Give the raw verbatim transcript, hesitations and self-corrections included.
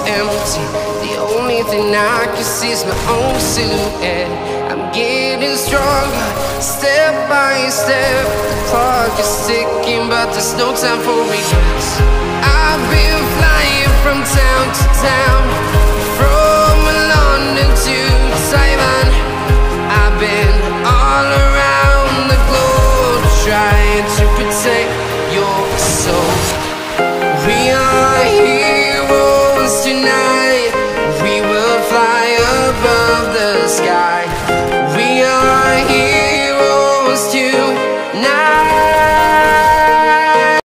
empty. The only thing I can see is my own silhouette. I'm getting stronger, step by step. The clock is ticking, but there's no time for regrets. I've